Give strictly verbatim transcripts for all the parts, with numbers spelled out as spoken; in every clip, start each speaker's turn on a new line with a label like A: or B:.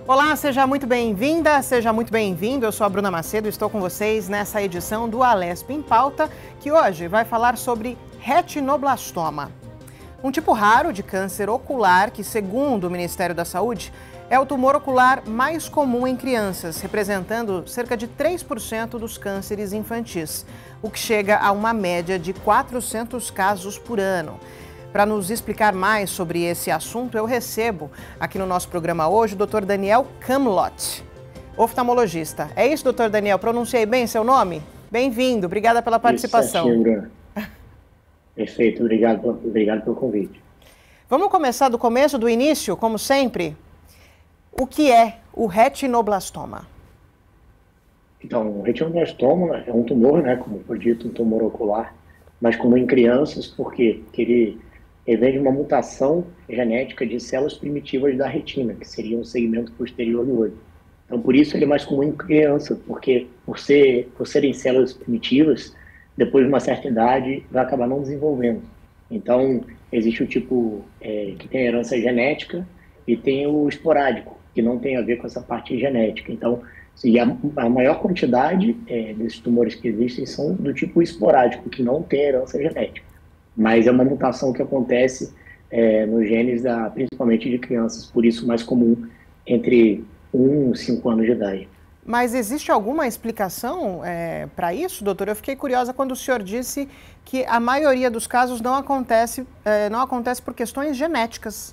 A: Olá, seja muito bem-vinda, seja muito bem-vindo. Eu sou a Bruna Macedo e estou com vocês nessa edição do Alesp em Pauta, que hoje vai falar sobre retinoblastoma. Um tipo raro de câncer ocular que, segundo o Ministério da Saúde, é o tumor ocular mais comum em crianças, representando cerca de três por cento dos cânceres infantis, o que chega a uma média de quatrocentos casos por ano. Para nos explicar mais sobre esse assunto, eu recebo aqui no nosso programa hoje o doutor Daniel Kamlot, oftalmologista. É isso, doutor Daniel? Pronunciei bem seu nome? Bem-vindo, obrigada pela participação.
B: Isso, Bruna. Perfeito, obrigado, obrigado pelo convite.
A: Vamos começar do começo, do início, como sempre. O que é o retinoblastoma?
B: Então, o retinoblastoma é um tumor, né, como foi dito, um tumor ocular, mas comum em crianças, porque ele, ele vem de uma mutação genética de células primitivas da retina, que seria um segmento posterior do olho. Então, por isso ele é mais comum em criança, porque por, ser, por serem células primitivas, depois de uma certa idade, vai acabar não desenvolvendo. Então, existe o tipo é, que tem herança genética e tem o esporádico, que não tem a ver com essa parte genética. Então, e a, a maior quantidade é, desses tumores que existem são do tipo esporádico, que não tem herança genética. Mas é uma mutação que acontece é, nos genes, da, principalmente de crianças, por isso mais comum entre um e cinco anos de idade.
A: Mas existe alguma explicação é, para isso, doutor? Eu fiquei curiosa quando o senhor disse que a maioria dos casos não acontece, é, não acontece por questões genéticas.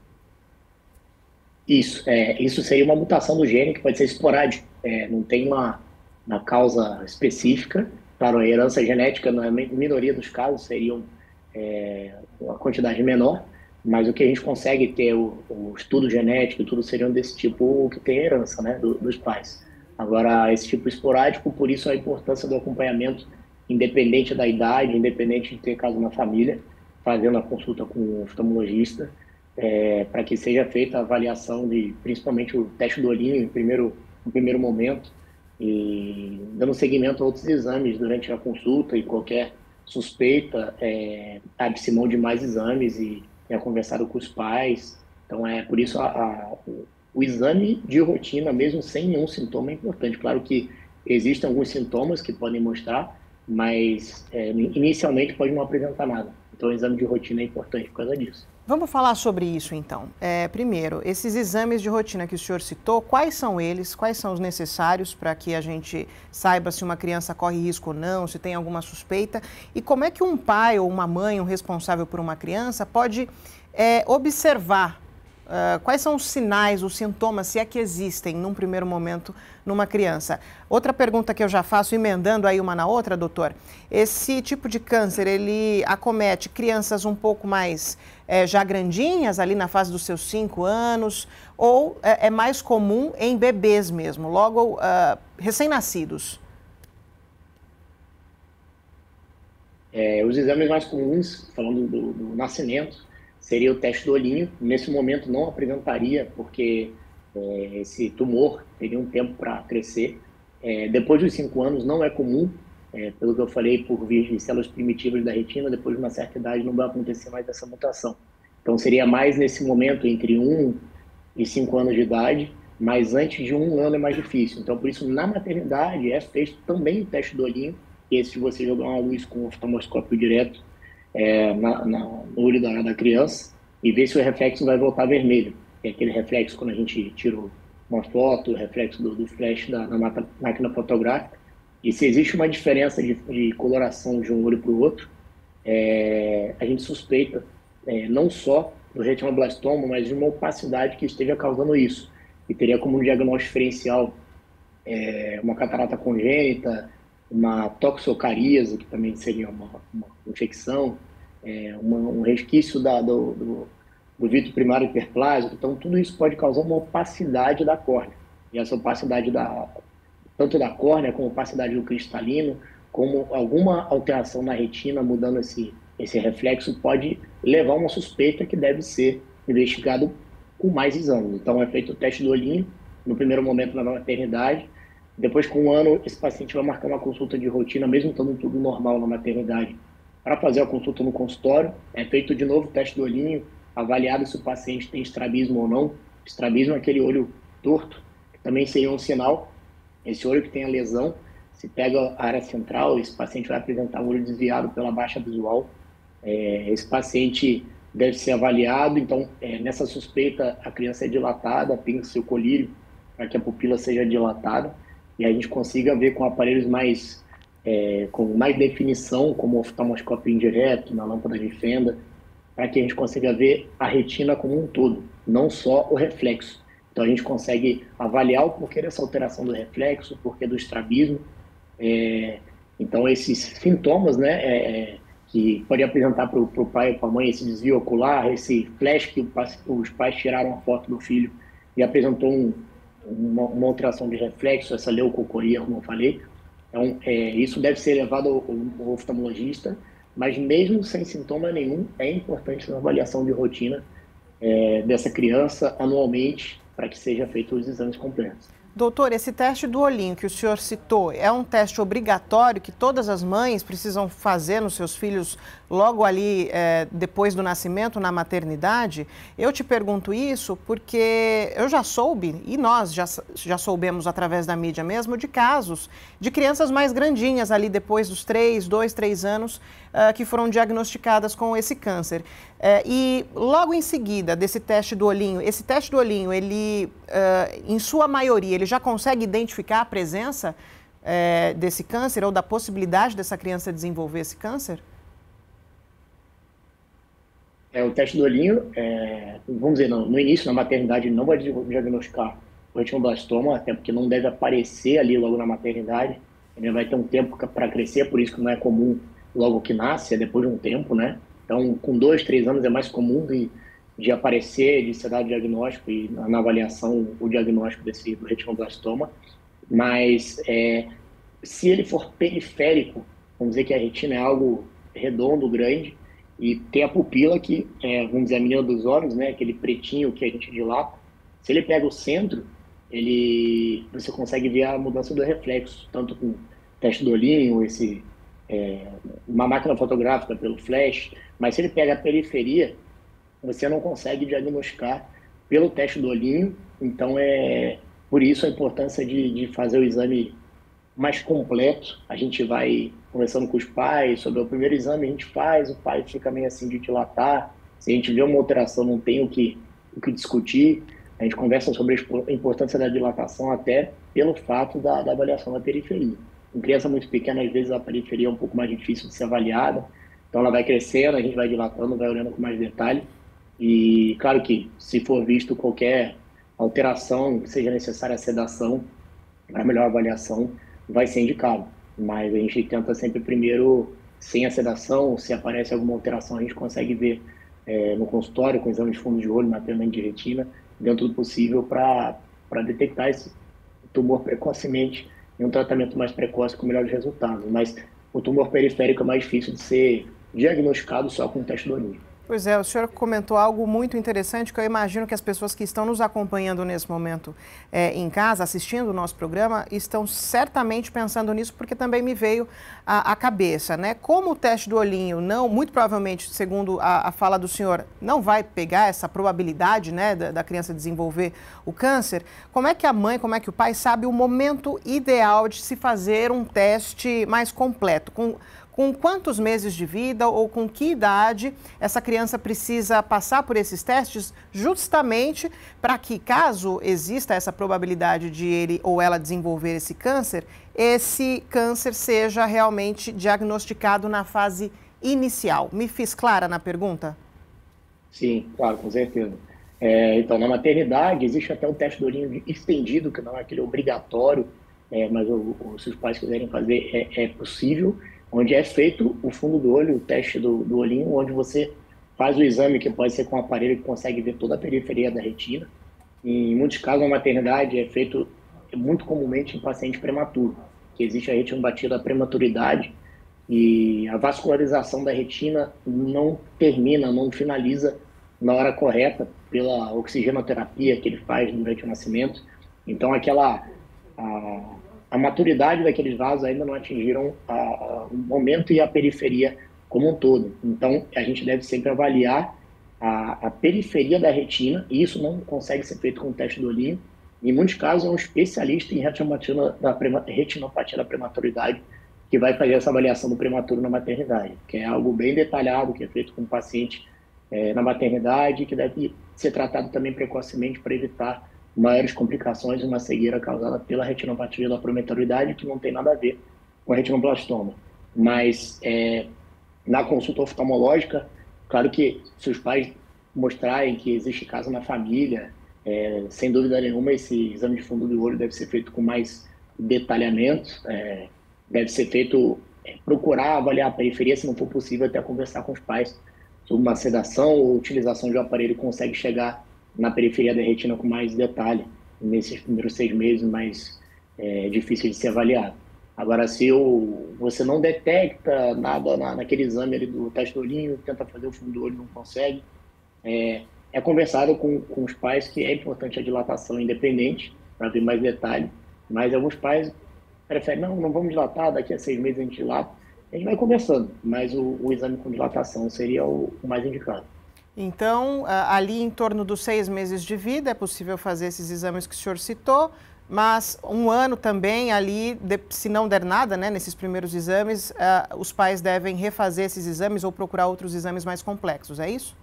B: Isso, é, isso seria uma mutação do gene que pode ser esporádica, é, não tem uma, uma causa específica. Claro, a herança genética, na minoria dos casos, seriam é, uma quantidade menor, mas o que a gente consegue ter, o, o estudo genético e tudo, seriam desse tipo que tem herança, né, do, dos pais. Agora, esse tipo esporádico, por isso a importância do acompanhamento, independente da idade, independente de ter caso na família, fazendo a consulta com o oftalmologista, É, para que seja feita a avaliação de, principalmente o teste do olhinho, em primeiro, no primeiro momento, e dando seguimento a outros exames durante a consulta, e qualquer suspeita, é, abre-se mão de mais exames e é conversado com os pais. Então, é por isso a, a, o, o exame de rotina, mesmo sem nenhum sintoma, é importante. Claro que existem alguns sintomas que podem mostrar, mas é, inicialmente pode não apresentar nada. Então, o exame de rotina é importante por causa disso.
A: Vamos falar sobre isso, então. É, primeiro, esses exames de rotina que o senhor citou, quais são eles? Quais são os necessários para que a gente saiba se uma criança corre risco ou não, se tem alguma suspeita? E como é que um pai ou uma mãe, um responsável por uma criança, pode é, observar uh, quais são os sinais, os sintomas, se é que existem, num primeiro momento, numa criança? Outra pergunta que eu já faço, emendando aí uma na outra, doutor. Esse tipo de câncer, ele acomete crianças um pouco mais é, já grandinhas, ali na fase dos seus cinco anos, ou é, é mais comum em bebês mesmo, logo uh, recém-nascidos?
B: É, os exames mais comuns, falando do, do nascimento, seria o teste do olhinho. Nesse momento não apresentaria, porque é, esse tumor teria um tempo para crescer. É, depois dos cinco anos não é comum, é, pelo que eu falei, por via de células primitivas da retina, depois de uma certa idade não vai acontecer mais essa mutação. Então seria mais nesse momento, entre um e cinco anos de idade, mas antes de um ano é mais difícil. Então por isso na maternidade é feito também o teste do olhinho, esse de você jogar uma luz com o oftalmoscópio direto é, na, na, no olho da, da criança e ver se o reflexo vai voltar vermelho. É aquele reflexo quando a gente tira uma foto, o reflexo do, do flash da, da máquina fotográfica. E se existe uma diferença de, de coloração de um olho para o outro, é, a gente suspeita é, não só do retinoblastoma, mas de uma opacidade que esteja causando isso. E teria como um diagnóstico diferencial é, uma catarata congênita, uma toxocaríase, que também seria uma, uma infecção, é, uma, um resquício da, do, do, do vítreo primário hiperplásico. Então, tudo isso pode causar uma opacidade da córnea. E essa opacidade da, tanto da córnea, como opacidade do cristalino, como alguma alteração na retina, mudando esse, esse reflexo, pode levar a uma suspeita que deve ser investigado com mais exames. Então, é feito o teste do olhinho, no primeiro momento na maternidade. Depois, com um ano, esse paciente vai marcar uma consulta de rotina, mesmo estando tudo normal na maternidade, para fazer a consulta no consultório. É feito de novo o teste do olhinho, avaliado se o paciente tem estrabismo ou não. Estrabismo é aquele olho torto, que também seria um sinal. Esse olho que tem a lesão, se pega a área central, esse paciente vai apresentar um olho desviado pela baixa visual. É, esse paciente deve ser avaliado, então, é, nessa suspeita, a criança é dilatada, tem o seu colírio para que a pupila seja dilatada, e a gente consiga ver com aparelhos mais, é, com mais definição, como o oftalmoscópio indireto, na lâmpada de fenda, para que a gente consiga ver a retina como um todo, não só o reflexo. Então, a gente consegue avaliar o porquê dessa alteração do reflexo, o porquê do estrabismo. É, então, esses sintomas, né, é, que pode apresentar para o pai ou para a mãe, esse desvio ocular, esse flash que o, os pais tiraram a foto do filho e apresentou um, uma, uma alteração de reflexo, essa leucocoria, como eu falei. Então, é, isso deve ser levado ao, ao oftalmologista, mas mesmo sem sintoma nenhum, é importante a avaliação de rotina é, dessa criança anualmente, para que seja feito os exames completos.
A: Doutor, esse teste do olhinho que o senhor citou é um teste obrigatório que todas as mães precisam fazer nos seus filhos logo ali é, depois do nascimento, na maternidade? Eu te pergunto isso porque eu já soube, e nós já, já soubemos através da mídia mesmo, de casos de crianças mais grandinhas ali depois dos três, dois, três anos uh, que foram diagnosticadas com esse câncer. Uh, e logo em seguida desse teste do olhinho, esse teste do olhinho, ele, uh, em sua maioria, ele já consegue identificar a presença uh, desse câncer ou da possibilidade dessa criança desenvolver esse câncer?
B: É, o teste do olhinho, é, vamos dizer, não, no início, na maternidade, não vai diagnosticar o retinoblastoma, até porque não deve aparecer ali logo na maternidade, ele vai ter um tempo para crescer, por isso que não é comum logo que nasce, é depois de um tempo, né? Então, com dois, três anos é mais comum de, de aparecer, de ser dado diagnóstico e na, na avaliação o diagnóstico desse do retinoblastoma, mas é, se ele for periférico, vamos dizer que a retina é algo redondo, grande, e tem a pupila que, é, vamos dizer, a menina dos olhos, né, aquele pretinho que a gente dilata. Se ele pega o centro, ele, você consegue ver a mudança do reflexo, tanto com teste do olhinho, esse, é, uma máquina fotográfica pelo flash, mas se ele pega a periferia, você não consegue diagnosticar pelo teste do olhinho. Então, é por isso a importância de, de fazer o exame mais completo. A gente vai conversando com os pais sobre o primeiro exame, a gente faz, o pai fica meio assim de dilatar, se a gente vê uma alteração não tem o que, o que discutir, a gente conversa sobre a importância da dilatação até pelo fato da, da avaliação da periferia. Em criança muito pequena, às vezes a periferia é um pouco mais difícil de ser avaliada, então ela vai crescendo, a gente vai dilatando, vai olhando com mais detalhe, e claro que se for visto qualquer alteração que seja necessária a sedação para melhor avaliação, vai ser indicado. Mas a gente tenta sempre primeiro, sem a sedação, se aparece alguma alteração, a gente consegue ver é, no consultório, com exame de fundo de olho, mapeamento de retina, dentro do possível para detectar esse tumor precocemente e um tratamento mais precoce com melhores resultados. Mas o tumor periférico é mais difícil de ser diagnosticado só com o teste do olhinho.
A: Pois é, o senhor comentou algo muito interessante que eu imagino que as pessoas que estão nos acompanhando nesse momento é, em casa, assistindo o nosso programa, estão certamente pensando nisso, porque também me veio à, à cabeça, né? Como o teste do olhinho não, muito provavelmente, segundo a, a fala do senhor, não vai pegar essa probabilidade, né, da, da criança desenvolver o câncer, como é que a mãe, como é que o pai sabe o momento ideal de se fazer um teste mais completo? Com, Com quantos meses de vida ou com que idade essa criança precisa passar por esses testes, justamente para que, caso exista essa probabilidade de ele ou ela desenvolver esse câncer, esse câncer seja realmente diagnosticado na fase inicial? Me fiz clara na pergunta?
B: Sim, claro, com certeza. É, então, na maternidade, existe até o teste do olhinho estendido, que não é aquele obrigatório, é, mas o, o, se os pais quiserem fazer, é, é possível, onde é feito o fundo do olho, o teste do, do olhinho, onde você faz o exame, que pode ser com um aparelho que consegue ver toda a periferia da retina. E, em muitos casos, a maternidade é feito muito comumente em paciente prematuro, que existe a retinopatia da prematuridade e a vascularização da retina não termina, não finaliza na hora correta pela oxigenoterapia que ele faz durante o nascimento. Então, aquela... A, a maturidade daqueles vasos ainda não atingiram a, a, o momento e a periferia como um todo. Então, a gente deve sempre avaliar a, a periferia da retina, e isso não consegue ser feito com o teste do olhinho, Em muitos casos, é um especialista em retinopatia da, prema, retinopatia da prematuridade que vai fazer essa avaliação do prematuro na maternidade, que é algo bem detalhado, que é feito com o paciente é, na maternidade, que deve ser tratado também precocemente para evitar maiores complicações, uma cegueira causada pela retinopatia da prematuridade, que não tem nada a ver com a retinoblastoma. Mas é, na consulta oftalmológica, claro que se os pais mostrarem que existe caso na família, é, sem dúvida nenhuma, esse exame de fundo do olho deve ser feito com mais detalhamento, é, deve ser feito, é, procurar avaliar a periferia, se não for possível, até conversar com os pais sobre uma sedação ou utilização de um aparelho que consegue chegar na periferia da retina com mais detalhe, nesses primeiros seis meses mais é, difícil de ser avaliado. Agora, se o, você não detecta nada na, naquele exame ali do teste do olhinho, tenta fazer o fundo do olho, não consegue, é, é conversado com, com os pais que é importante a dilatação independente, para ver mais detalhe, mas alguns pais preferem, não, não vamos dilatar, daqui a seis meses a gente dilata. A gente vai conversando, mas o, o exame com dilatação seria o, o mais indicado.
A: Então, ali em torno dos seis meses de vida, é possível fazer esses exames que o senhor citou, mas um ano também ali, se não der nada, né, nesses primeiros exames, uh, os pais devem refazer esses exames ou procurar outros exames mais complexos, é isso?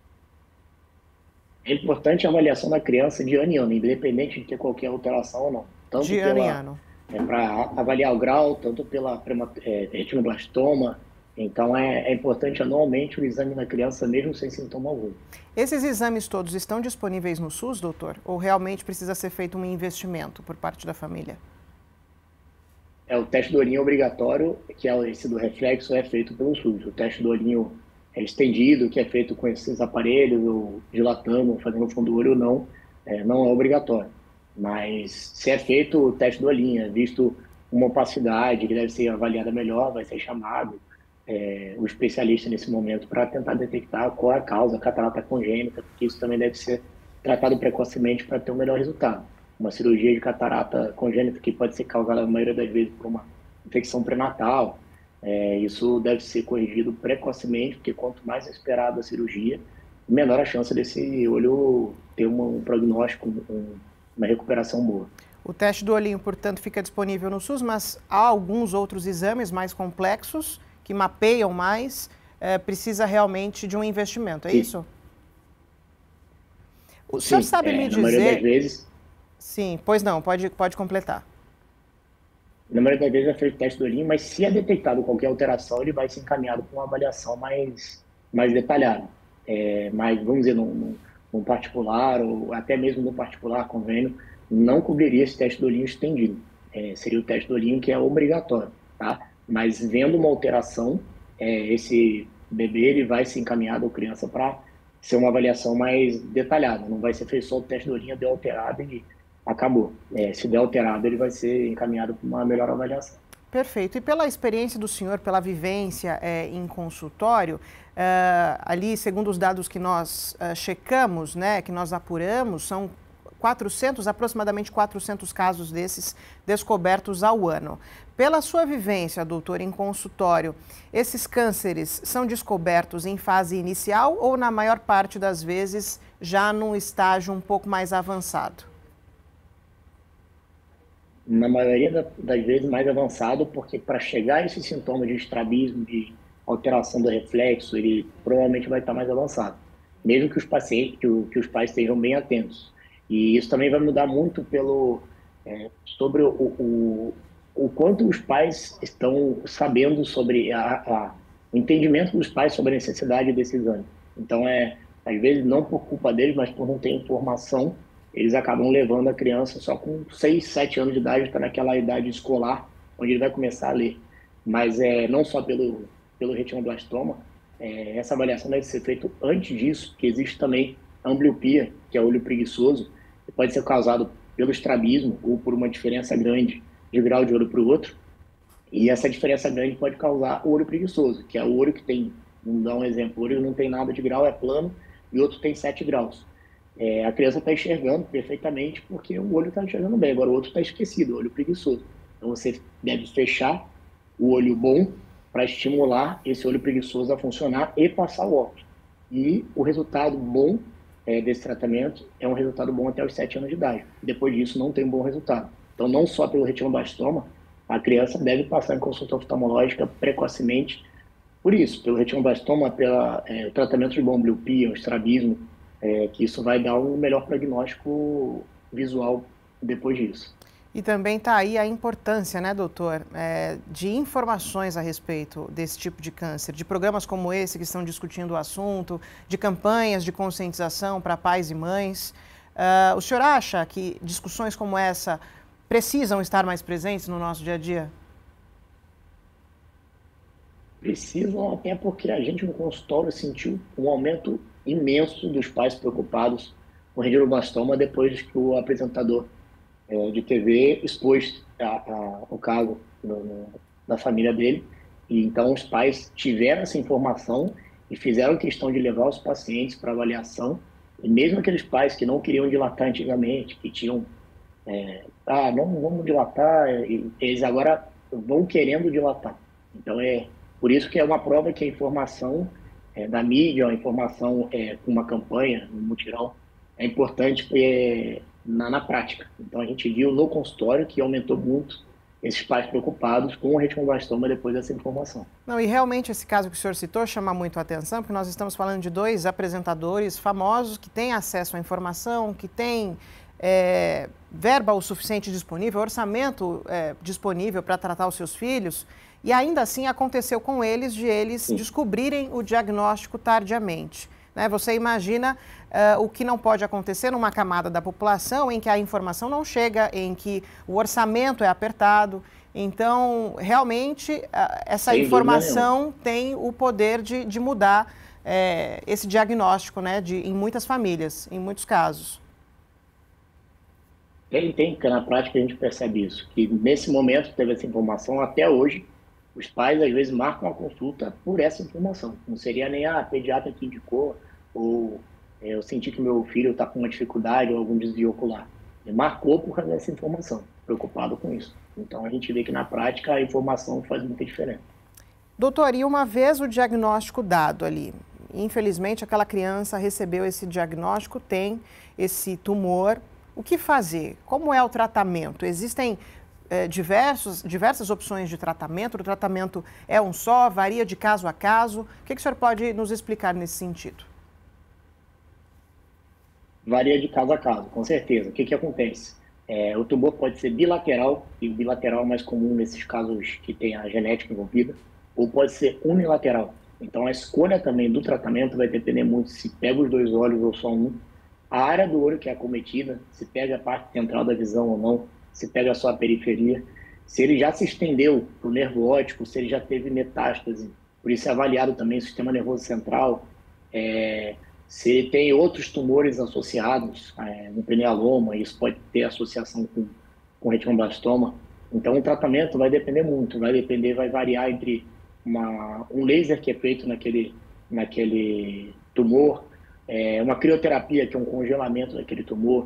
B: É importante a avaliação da criança de ano em ano, independente de ter qualquer alteração ou não. Tanto
A: de ano em ano.
B: É, para avaliar o grau, tanto pela é, retinoblastoma. Então, é, é importante anualmente o exame na criança, mesmo sem sintoma algum.
A: Esses exames todos estão disponíveis no SUS, doutor? Ou realmente precisa ser feito um investimento por parte da família?
B: É, o teste do olhinho obrigatório, que é esse do reflexo, é feito pelo SUS. O teste do olhinho é estendido, que é feito com esses aparelhos, ou dilatando, ou fazendo fundo do olho, não, é, não é obrigatório. Mas se é feito o teste do olhinho, é visto uma opacidade que deve ser avaliada melhor, vai ser chamado É, o especialista nesse momento para tentar detectar qual é a causa, a catarata congênita, porque isso também deve ser tratado precocemente para ter um melhor resultado. Uma cirurgia de catarata congênita que pode ser causada, na maioria das vezes, por uma infecção pré-natal, é, isso deve ser corrigido precocemente, porque quanto mais esperada a cirurgia, menor a chance desse olho ter uma, um prognóstico, um, uma recuperação boa.
A: O teste do olhinho, portanto, fica disponível no SUS, mas há alguns outros exames mais complexos que mapeiam mais, é, precisa realmente de um investimento, é
B: Sim.
A: isso? O
B: Sim,
A: senhor sabe
B: é,
A: me
B: na
A: dizer...
B: maioria das vezes...
A: Sim, pois não, pode, pode completar.
B: Na maioria das vezes é feito o teste do olhinho, mas se é detectado qualquer alteração, ele vai ser encaminhado para uma avaliação mais, mais detalhada. É, mas, vamos dizer, num, num particular, ou até mesmo no particular convênio, não cobriria esse teste do olhinho estendido. É, seria o teste do olhinho que é obrigatório, tá? Mas vendo uma alteração, é, esse bebê ele vai ser encaminhado ou criança para ser uma avaliação mais detalhada. Não vai ser feito só o teste do olhinho, deu alterado e acabou. É, se der alterado, ele vai ser encaminhado para uma melhor avaliação.
A: Perfeito. E pela experiência do senhor, pela vivência é, em consultório, uh, ali, segundo os dados que nós uh, checamos, né, que nós apuramos, são quatrocentos, aproximadamente quatrocentos casos desses descobertos ao ano. Pela sua vivência, doutor, em consultório, esses cânceres são descobertos em fase inicial ou, na maior parte das vezes, já num estágio um pouco mais avançado?
B: Na maioria das vezes mais avançado, porque para chegar a esse sintoma de estrabismo, de alteração do reflexo, ele provavelmente vai estar mais avançado, mesmo que os pacientes, que, o, que os pais estejam bem atentos. E isso também vai mudar muito pelo, é, sobre o, o, o quanto os pais estão sabendo sobre a, a, o entendimento dos pais sobre a necessidade desse exame. Então, é, às vezes, não por culpa deles, mas por não ter informação, eles acabam levando a criança só com seis, sete anos de idade, está naquela idade escolar, onde ele vai começar a ler. Mas é, não só pelo, pelo retinoblastoma, é, essa avaliação deve ser feita antes disso, que existe também a ambliopia, que é o olho preguiçoso, que pode ser causado pelo estrabismo ou por uma diferença grande de grau de olho para o outro. E essa diferença grande pode causar o olho preguiçoso, que é o olho que tem, vamos dar um exemplo, o olho não tem nada de grau, é plano, e o outro tem sete graus. É, a criança está enxergando perfeitamente porque o olho está enxergando bem, agora o outro está esquecido, o olho preguiçoso. Então você deve fechar o olho bom para estimular esse olho preguiçoso a funcionar e passar o óculos. E o resultado bom é, desse tratamento é um resultado bom até os sete anos de idade. Depois disso, não tem um bom resultado. Então, não só pelo retinoblastoma, a criança deve passar em consulta oftalmológica precocemente. Por isso, pelo retinoblastoma, pelo é, tratamento de bombliopia, o estrabismo, é, que isso vai dar um melhor prognóstico visual depois disso.
A: E também está aí a importância, né, doutor, é, de informações a respeito desse tipo de câncer, de programas como esse que estão discutindo o assunto, de campanhas de conscientização para pais e mães. Uh, o senhor acha que discussões como essa precisam estar mais presentes no nosso dia a dia?
B: Precisam, até porque a gente no consultório sentiu um aumento imenso dos pais preocupados com retinoblastoma depois que o apresentador é, de T V expôs a, a, o caso no, no, da família dele. E então os pais tiveram essa informação e fizeram questão de levar os pacientes para avaliação. E mesmo aqueles pais que não queriam dilatar antigamente, que tinham, é, ah, não vamos dilatar, eles agora vão querendo dilatar. Então é por isso que é uma prova que a informação é, da mídia, a informação é, com uma campanha, um mutirão, é importante é, na, na prática. Então a gente viu no consultório que aumentou muito esses pais preocupados com o retinoblastoma depois dessa informação.
A: Não, e realmente esse caso que o senhor citou chama muito a atenção, porque nós estamos falando de dois apresentadores famosos que têm acesso à informação, que têm é, verba o suficiente disponível, orçamento é, disponível para tratar os seus filhos, e ainda assim aconteceu com eles de eles Sim. descobrirem o diagnóstico tardiamente. Né? Você imagina uh, o que não pode acontecer numa camada da população em que a informação não chega, em que o orçamento é apertado. Então, realmente, uh, essa Sem informação tem o poder de, de mudar uh, esse diagnóstico, né, de, em muitas famílias, em muitos casos.
B: Tem, tem, porque na prática a gente percebe isso, que nesse momento teve essa informação, até hoje, os pais às vezes marcam a consulta por essa informação. Não seria nem ah, a pediatra que indicou, ou é, eu senti que meu filho está com uma dificuldade ou algum desvio ocular. Ele marcou por causa dessa informação, preocupado com isso. Então a gente vê que na prática a informação faz muita diferença.
A: Doutor, e uma vez o diagnóstico dado ali, infelizmente aquela criança recebeu esse diagnóstico, tem esse tumor, o que fazer? Como é o tratamento? Existem É, diversos, diversas opções de tratamento, o tratamento é um só, varia de caso a caso. O que, que o senhor pode nos explicar nesse sentido?
B: Varia de caso a caso, com certeza. O que, que acontece? É, o tumor pode ser bilateral, e o bilateral é mais comum nesses casos que tem a genética envolvida, ou pode ser unilateral. Então a escolha também do tratamento vai depender muito se pega os dois olhos ou só um, a área do olho que é acometida, se pega a parte central da visão ou não, se pega só a periferia, se ele já se estendeu para o nervo óptico, se ele já teve metástase, por isso é avaliado também o sistema nervoso central, é, se ele tem outros tumores associados, é, no pinealoma, isso pode ter associação com, com retinoblastoma. Então o tratamento vai depender muito, vai depender, vai variar entre uma, um laser que é feito naquele, naquele tumor, é, uma crioterapia, que é um congelamento daquele tumor,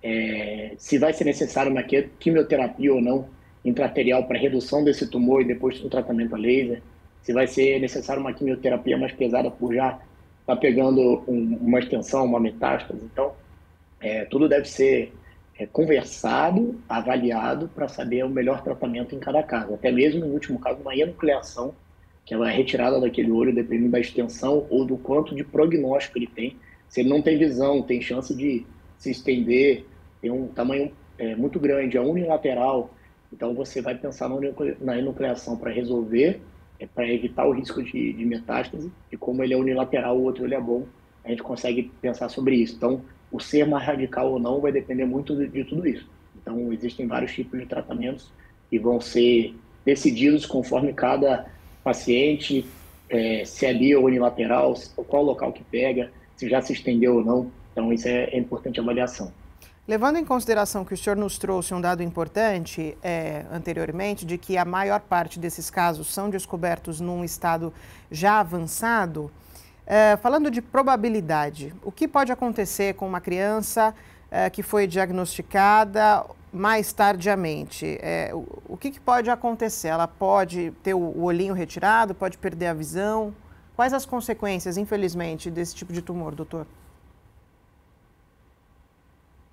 B: É, se vai ser necessário uma quimioterapia ou não intraarterial para redução desse tumor e depois do tratamento a laser, se vai ser necessário uma quimioterapia mais pesada por já estar tá pegando um, uma extensão, uma metástase. Então, é, tudo deve ser é, conversado, avaliado para saber o melhor tratamento em cada caso. Até mesmo, no último caso, uma enucleação, que é a retirada daquele olho, dependendo da extensão ou do quanto de prognóstico ele tem. Se ele não tem visão, tem chance de se estender, tem um tamanho é, muito grande, é unilateral, então você vai pensar na enucleação para resolver, é, para evitar o risco de, de metástase, e como ele é unilateral, o outro ele é bom, a gente consegue pensar sobre isso. Então, o ser mais radical ou não vai depender muito de, de tudo isso. Então, existem vários tipos de tratamentos que vão ser decididos conforme cada paciente, é, se é bi ou unilateral, qual local que pega, se já se estendeu ou não. Então, isso é, é importante avaliação.
A: Levando em consideração que o senhor nos trouxe um dado importante é, anteriormente, de que a maior parte desses casos são descobertos num estado já avançado, é, falando de probabilidade, o que pode acontecer com uma criança é, que foi diagnosticada mais tardiamente? É, o, o que, que pode acontecer? Ela pode ter o, o olhinho retirado, pode perder a visão? Quais as consequências, infelizmente, desse tipo de tumor, doutor?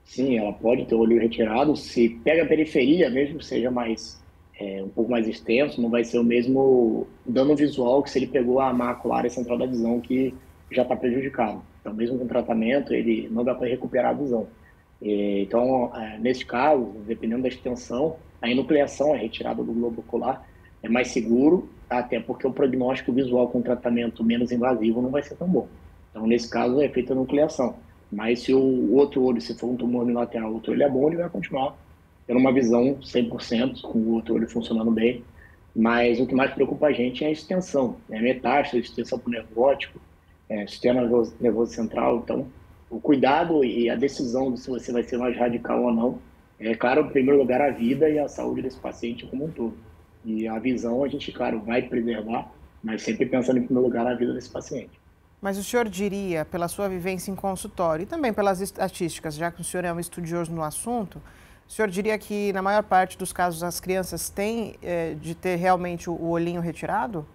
B: Sim, ela pode ter o olho retirado. Se pega a periferia, mesmo que seja mais, é, um pouco mais extenso, não vai ser o mesmo dano visual que se ele pegou a mácula, a área central da visão, que já está prejudicado. Então, mesmo com tratamento, ele não dá para recuperar a visão. E, então, é, nesse caso, dependendo da extensão, a enucleação, a retirada do globo ocular, é mais seguro, até porque o prognóstico visual com tratamento menos invasivo não vai ser tão bom. Então, nesse caso, é feita a nucleação. Mas se o outro olho, se for um tumor unilateral, o outro olho é bom, ele vai continuar tendo uma visão cem por cento, com o outro olho funcionando bem. Mas o que mais preocupa a gente é a extensão, né? Metástase, extensão para o nervo óptico, é, sistema nervoso, nervoso central. Então, o cuidado e a decisão de se você vai ser mais radical ou não, é, claro, em primeiro lugar, a vida e a saúde desse paciente como um todo. E a visão, a gente, claro, vai preservar, mas sempre pensando em primeiro lugar a vida desse paciente.
A: Mas o senhor diria, pela sua vivência em consultório e também pelas estatísticas, já que o senhor é um estudioso no assunto, o senhor diria que na maior parte dos casos as crianças têm é, de ter realmente o, o olhinho retirado?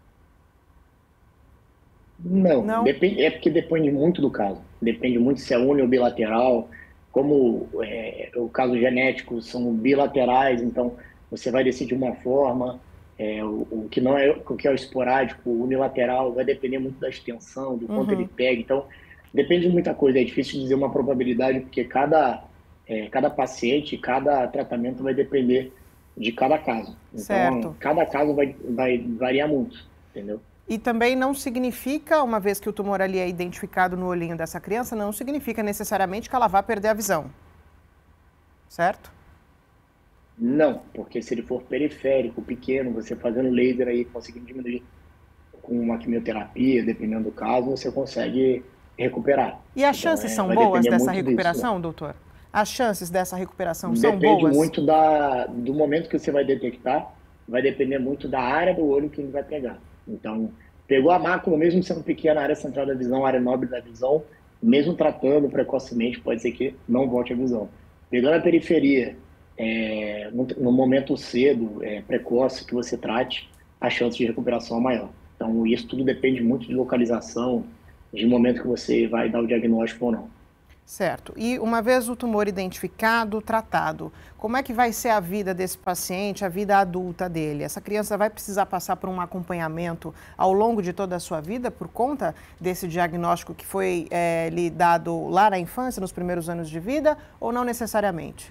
B: Não,
A: Não?
B: depende, é porque depende muito do caso. Depende muito se é uni ou bilateral. Como é, o caso genético são bilaterais, então você vai decidir uma forma. É, o, o que não é o que é o esporádico, o unilateral, vai depender muito da extensão, do quanto
A: Uhum.
B: ele pega. Então, depende de muita coisa. É difícil dizer uma probabilidade, porque cada, é, cada paciente, cada tratamento vai depender de cada caso. Então,
A: Certo.
B: cada caso vai, vai variar muito, entendeu?
A: E também não significa, uma vez que o tumor ali é identificado no olhinho dessa criança, não significa necessariamente que ela vá perder a visão, certo?
B: Não, porque se ele for periférico, pequeno, você fazendo laser aí, conseguindo diminuir com uma quimioterapia, dependendo do caso, você consegue recuperar.
A: E as
B: Então,
A: chances
B: é,
A: são
B: vai
A: boas
B: depender
A: dessa
B: muito disso, né?
A: recuperação, doutor? As chances dessa recuperação são
B: Depende
A: boas?
B: muito da, do momento que você vai detectar, vai depender muito da área do olho que ele vai pegar. Então, pegou a mácula, mesmo sendo pequena, a área central da visão, a área nobre da visão, mesmo tratando precocemente, pode ser que não volte a visão. Pegando a periferia, é, no, no momento cedo, é, precoce, que você trate, a chance de recuperação é maior. Então, isso tudo depende muito de localização, de momento que você vai dar o diagnóstico ou não.
A: Certo. E uma vez o tumor identificado, tratado, como é que vai ser a vida desse paciente, a vida adulta dele? Essa criança vai precisar passar por um acompanhamento ao longo de toda a sua vida por conta desse diagnóstico que foi é, lhe dado lá na infância, nos primeiros anos de vida, ou não necessariamente?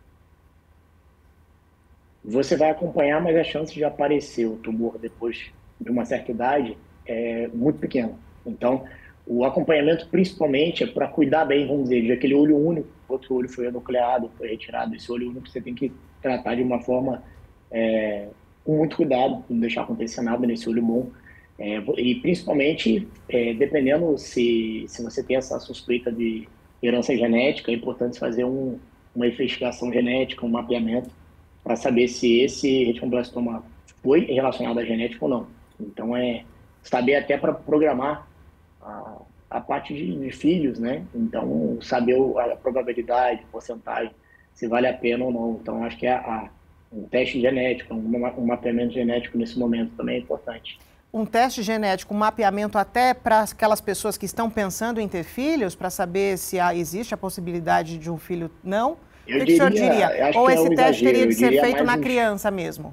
B: Você vai acompanhar, mas a chance de aparecer o tumor depois de uma certa idade é muito pequena. Então, o acompanhamento principalmente é para cuidar bem, vamos dizer, de aquele olho único, outro olho foi enucleado, foi retirado, esse olho único você tem que tratar de uma forma é, com muito cuidado, não deixar acontecer nada nesse olho bom. É, e principalmente, é, dependendo se, se você tem essa suspeita de herança genética, é importante fazer um, uma investigação genética, um mapeamento, para saber se esse retinoblastoma foi relacionado à genética ou não. Então, é saber até para programar a, a parte de, de filhos, né? Então, saber a probabilidade, porcentagem, se vale a pena ou não. Então, acho que é a, um teste genético, um, um mapeamento genético nesse momento também é importante.
A: Um teste genético, um mapeamento até para aquelas pessoas que estão pensando em ter filhos, para saber se há, existe a possibilidade de um filho, não? O
B: Eu
A: que, que o senhor
B: diria,
A: diria?
B: acho
A: Ou
B: que é
A: esse
B: um
A: teste
B: exagero,
A: teria de
B: eu
A: ser
B: diria
A: feito
B: mais
A: na
B: uns...
A: criança mesmo?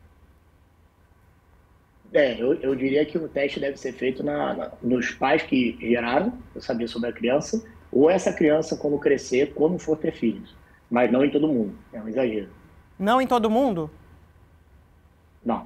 B: É, eu, eu diria que o teste deve ser feito na, na, nos pais que geraram, para saber sobre a criança, ou essa criança, quando crescer, quando for ter filhos. Mas não em todo mundo, é um exagero.
A: Não em todo mundo?
B: Não.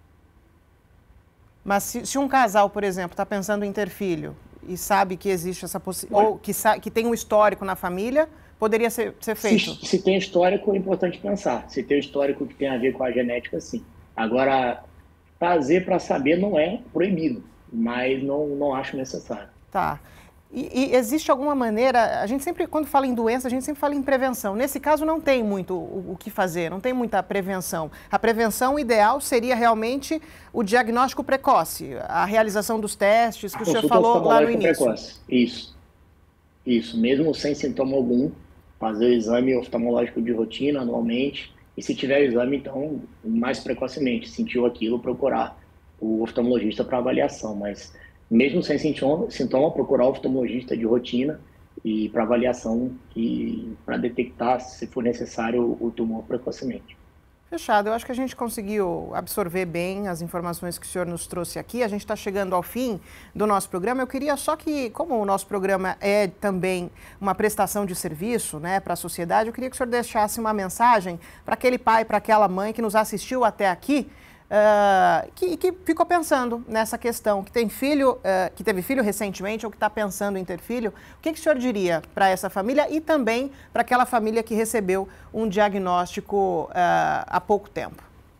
A: Mas se, se um casal, por exemplo, está pensando em ter filho e sabe que existe essa possibilidade, ou que, que tem um histórico na família, poderia ser, ser
B: Se,
A: feito?
B: se tem histórico, é importante pensar. Se tem histórico que tem a ver com a genética, sim. Agora, fazer para saber não é proibido, mas não, não acho necessário.
A: Tá. E, e existe alguma maneira, a gente sempre, quando fala em doença, a gente sempre fala em prevenção. Nesse caso, não tem muito o, o que fazer, não tem muita prevenção. A prevenção ideal seria realmente o diagnóstico precoce, a realização dos testes que
B: A
A: o senhor
B: consulta
A: falou lá no
B: oftalmológica
A: início.
B: precoce, isso. Isso, mesmo sem sintoma algum, fazer o exame oftalmológico de rotina anualmente, e se tiver exame, então, mais precocemente, sentiu aquilo, procurar o oftalmologista para avaliação, mas mesmo sem sintoma, sintoma, procurar o oftalmologista de rotina e para avaliação e para detectar, se for necessário, o tumor precocemente.
A: Fechado. Eu acho que a gente conseguiu absorver bem as informações que o senhor nos trouxe aqui. A gente está chegando ao fim do nosso programa. Eu queria só que, como o nosso programa é também uma prestação de serviço, né, para a sociedade, eu queria que o senhor deixasse uma mensagem para aquele pai, para aquela mãe que nos assistiu até aqui, Uh, que, que ficou pensando nessa questão, que tem filho, uh, que teve filho recentemente ou que está pensando em ter filho. O que, que o senhor diria para essa família e também para aquela família que recebeu um diagnóstico uh, há pouco tempo?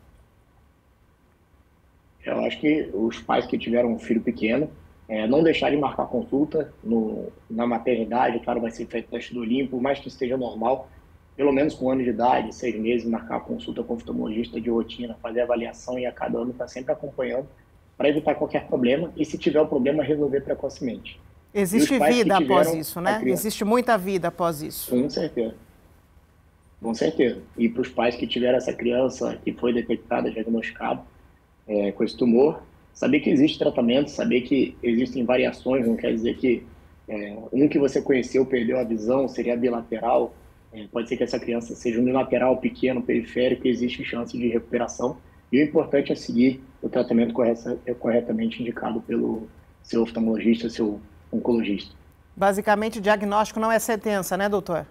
B: Eu acho que os pais que tiveram um filho pequeno, é, não deixarem de marcar consulta no, na maternidade. Claro, vai ser feito teste do Olhinho, por mais que esteja normal, pelo menos com um ano de idade, seis meses, marcar a consulta com o oftalmologista de rotina, fazer avaliação e a cada ano estar sempre acompanhando para evitar qualquer problema e, se tiver o problema, resolver precocemente.
A: Existe vida após isso, né? Criança... Existe muita vida após isso.
B: Com certeza. Com certeza. E para os pais que tiveram essa criança que foi detectada, diagnosticada é, com esse tumor, saber que existe tratamento, saber que existem variações, não quer dizer que é, um que você conheceu perdeu a visão, seria bilateral. Pode ser que essa criança seja unilateral, pequeno, periférico, e existe chance de recuperação. E o importante é seguir o tratamento corretamente indicado pelo seu oftalmologista, seu oncologista.
A: Basicamente, o diagnóstico não é sentença, né, doutor?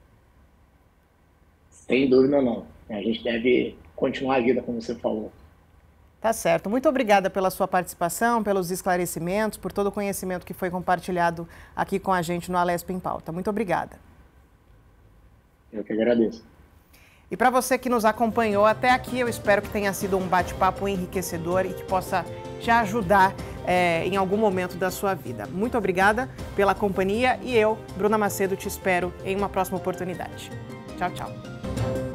B: Sem dúvida, não. A gente deve continuar a vida, como você falou.
A: Tá certo. Muito obrigada pela sua participação, pelos esclarecimentos, por todo o conhecimento que foi compartilhado aqui com a gente no Alesp em Pauta. Muito obrigada.
B: Eu que agradeço.
A: E para você que nos acompanhou até aqui, eu espero que tenha sido um bate-papo enriquecedor e que possa te ajudar é, em algum momento da sua vida. Muito obrigada pela companhia e eu, Bruna Macedo, te espero em uma próxima oportunidade. Tchau, tchau.